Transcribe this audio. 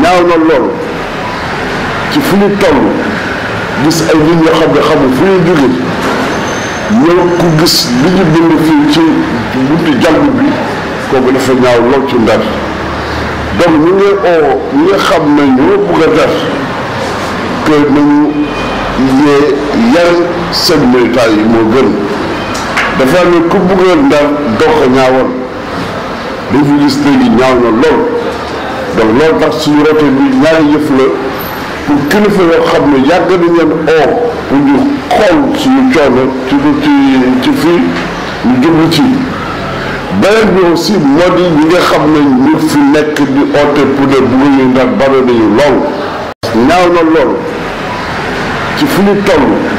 ñaaw na lool ci fu ñu toll gis ay nit ñoo xam ne xamul fu ñu jóge ñëw ku gis li ñu bind fii ci buntu jàngu bi kooku dafa ñaaw lool ci Ndar donc ñu ngi oo ñi nga xam ne ñoo bëgg a def que nañu yar seen militant yi moo gën dafa ne ku bëgg a Ndar doo ko ñaawal dañ fi gis léegi ñaaw na lool donc loolu tax suñu rote bi ñaari yëf la pour kilifa yoo xam ne yàgg nañ leen oo pour ñu xool suñu coono ci fii ñu jublu ci beneen bi aussi moo di ñi nga xam ne ñu fi nekk di oote pour ne bëgg ñu Ndar bare nañu lool ñaaw na lool ci fu ñu toll